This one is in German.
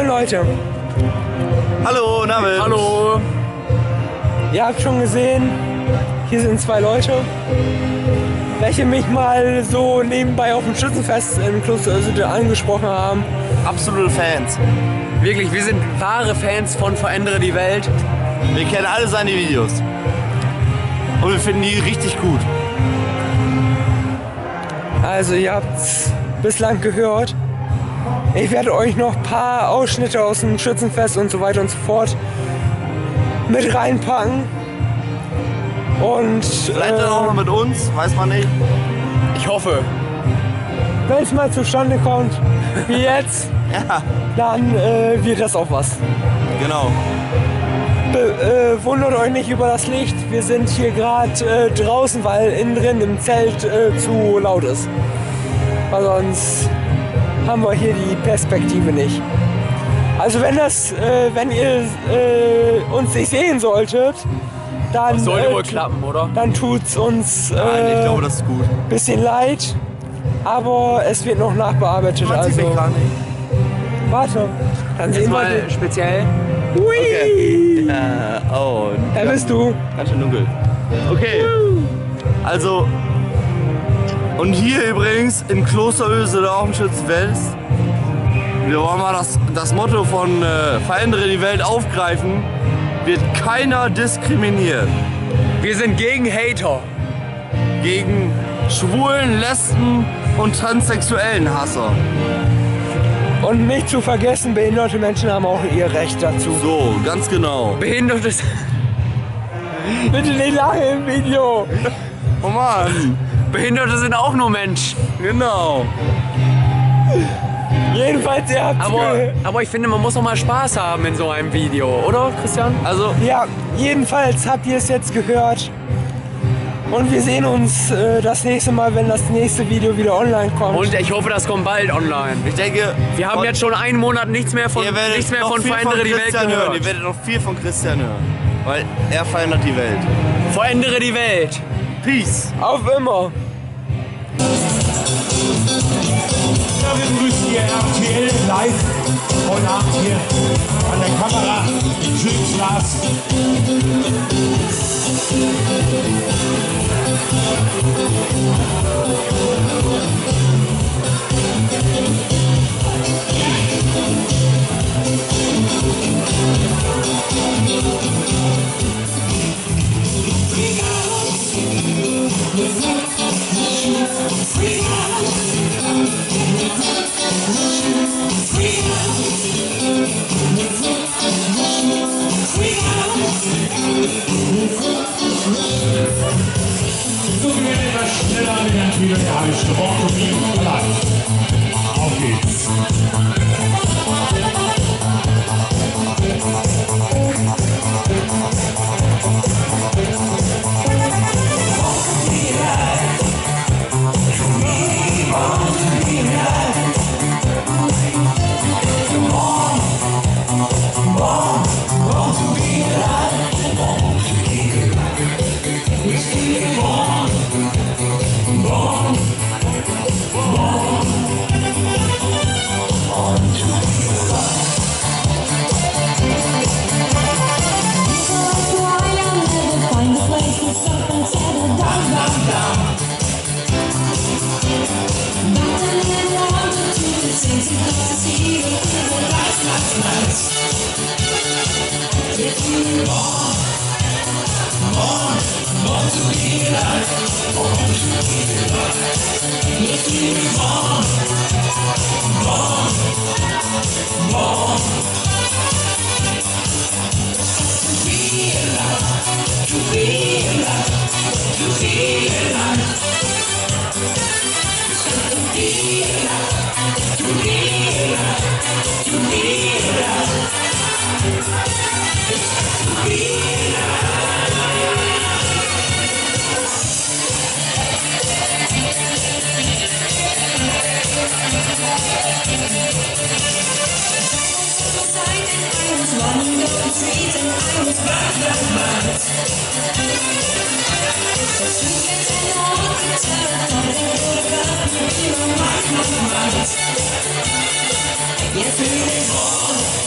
Moin Leute. Hallo, David. Hallo. Ihr habt schon gesehen, hier sind zwei Leute, welche mich mal so nebenbei auf dem Schützenfest in Kloster Ösede angesprochen haben. Absolute Fans. Wirklich, wir sind wahre Fans von Verändere die Welt. Wir kennen alle seine Videos. Und wir finden die richtig gut. Also ihr habt's bislang gehört. Ich werde euch noch ein paar Ausschnitte aus dem Schützenfest und so weiter und so fort mit reinpacken. Und Vielleicht dann auch noch mit uns, weiß man nicht. Ich hoffe. wenn es mal zustande kommt, wie jetzt, Ja, dann wird das auch was. genau. Wundert euch nicht über das Licht. Wir sind hier gerade draußen, weil innen drin im Zelt zu laut ist. Weil sonst haben wir hier die Perspektive nicht. Also wenn ihr uns nicht sehen solltet, dann Das sollte wohl klappen, oder? dann tut's uns Nein, ich glaube, das ist gut. bisschen leid, aber es wird noch nachbearbeitet. Man sieht mich Also gar nicht. warte, dann Jetzt sehen wir mal den. speziell. Hui! Ja, oh, Wer bist du? ganz schön dunkel. Okay, also, und hier übrigens in Kloster Ösede auf dem Schützenfest, wir wollen mal das Motto von Verändere die Welt aufgreifen, wird keiner diskriminiert. Wir sind gegen Hater. Gegen Schwulen, Lesben und transsexuellen Hasser. Und nicht zu vergessen, behinderte Menschen haben auch ihr Recht dazu. So, ganz genau. Behindertes. Bitte nicht lachen im Video. Oh Mann, Behinderte sind auch nur Menschen. genau. Jedenfalls, ihr habt's gehört. Aber ich finde, man muss auch mal Spaß haben in so einem Video, oder, Christian? Also, Ja, jedenfalls habt ihr es jetzt gehört. Und wir sehen uns das nächste Mal, wenn das nächste Video wieder online kommt. Und ich hoffe, das kommt bald online. ich denke, Wir haben jetzt schon einen Monat nichts mehr von ihr werdet noch viel Verändere die Welt Christian hören. gehört. Ihr werdet noch viel von Christian hören. Weil er verändert die Welt. Verändere die Welt. Peace. Auf immer. Ja, wir begrüßen hier RTL live heute Abend hier an der Kamera in Schützglas. So, wir werden etwas schneller mit Herrn Friedrich erwischt. Born to be alive. Auf geht's. Yes, we live on.